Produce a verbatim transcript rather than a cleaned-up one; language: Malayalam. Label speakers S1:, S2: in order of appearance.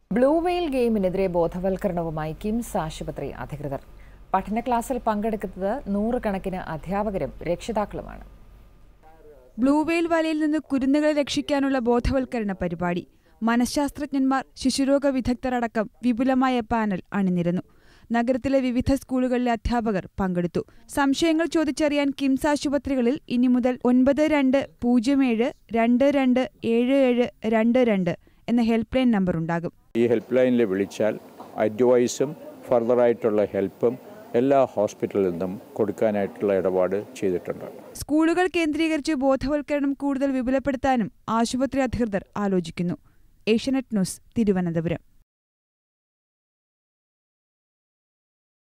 S1: ബ്ലൂ വെയിൽ ഗെയിമിനെതിരെ ബോധവൽക്കരണവുമായി കിംസ് ആശുപത്രി അധികൃതർ. പഠന ക്ലാസ്സിൽ പങ്കെടുക്കുന്നത് നൂറുകണക്കിന് അധ്യാപകരും രക്ഷിതാക്കളുമാണ്.
S2: ബ്ലൂ വെയിൽ വലയിൽ നിന്ന് കുരുന്നുകളെ രക്ഷിക്കാനുള്ള ബോധവൽക്കരണ പരിപാടി. മനഃശാസ്ത്രജ്ഞന്മാർ, ശിശുരോഗ വിദഗ്ധർ അടക്കം വിപുലമായ പാനൽ അണിനിരന്നു. നഗരത്തിലെ വിവിധ സ്കൂളുകളിലെ അധ്യാപകർ പങ്കെടുത്തു. സംശയങ്ങൾ ചോദിച്ചറിയാൻ കിംസ് ആശുപത്രികളിൽ ഇനി മുതൽ ഒൻപത് രണ്ട് പൂജ്യം ഏഴ് രണ്ട് രണ്ട് ഏഴ് ഏഴ് രണ്ട് രണ്ട് എന്ന ഹെൽപ്പ് ലൈൻ നമ്പർ ഉണ്ടാകും.
S3: ഈ ഹെൽപ്പ് ലൈനിൽ വിളിച്ചാൽ അഡ്വൈസും ഫർദറായിട്ടുള്ള ഹെൽപ്പും എല്ലാ ഹോസ്പിറ്റലിൽ നിന്നും കൊടുക്കാനായിട്ടുള്ള ഇടപാട് ചെയ്തിട്ടുണ്ട്.
S2: സ്കൂളുകൾ കേന്ദ്രീകരിച്ച് ബോധവൽക്കരണം കൂടുതൽ വിപുലപ്പെടുത്താനും ആശുപത്രി അധികൃതർ ആലോചിക്കുന്നു. ഏഷ്യാനെറ്റ് ന്യൂസ്, തിരുവനന്തപുരം.